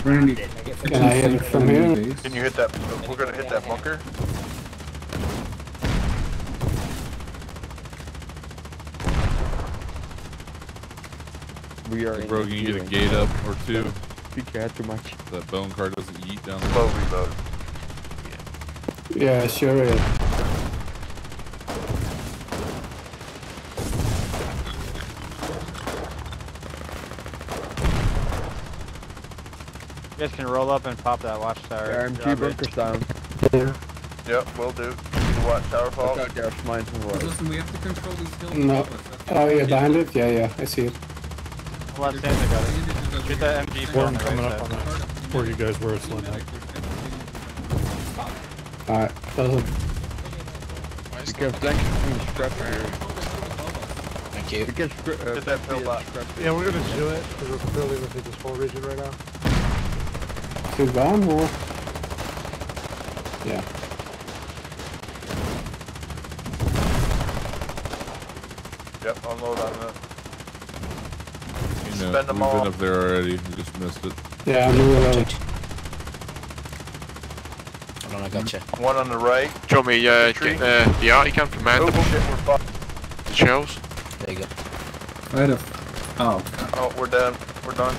We're gonna need. Can I hit it from here? Can you hit that? We're gonna hit that bunker. We are. Hey, bro, can you get a gate up or two? You can't too much. That bone car doesn't yeet down there. Slow reload. Yeah, sure is. You guys can roll up and pop that watchtower. RMG bunker's down. Yep, will do. You watch tower fall. Look out, Gareth, mine from right. Listen, we have to control these hills. No. Oh, yeah, behind it? Yeah, yeah, I see it. Left stand together. Shoot that MG One coming up on that. Where you guys were, Slim. Alright, doesn't. You can flank from the scrap here. Thank you. You can Hit that pill back. Yeah, we're gonna do it because we're clearly within this whole region right now. Is it gone or? Yeah. Yep, unload on that. You know, Spend we've them been all. up there already. We just missed it. Yeah, I'm reloading. Hold on, I got you. One on the right. Do you want me get the Arctic from Oh Mandible? shit, we're fucked. The shells? There you go. Right up. Oh. Oh, we're done. We're done.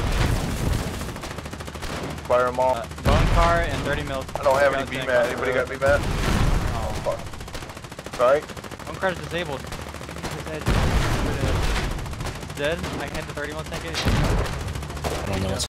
Fire them all. Bone car and 30 mil. I don't have any BMAT. Anybody got BMAT? Oh, Fuck. Alright. bone car's disabled. Dead. I can hit the 31 second. I don't know what's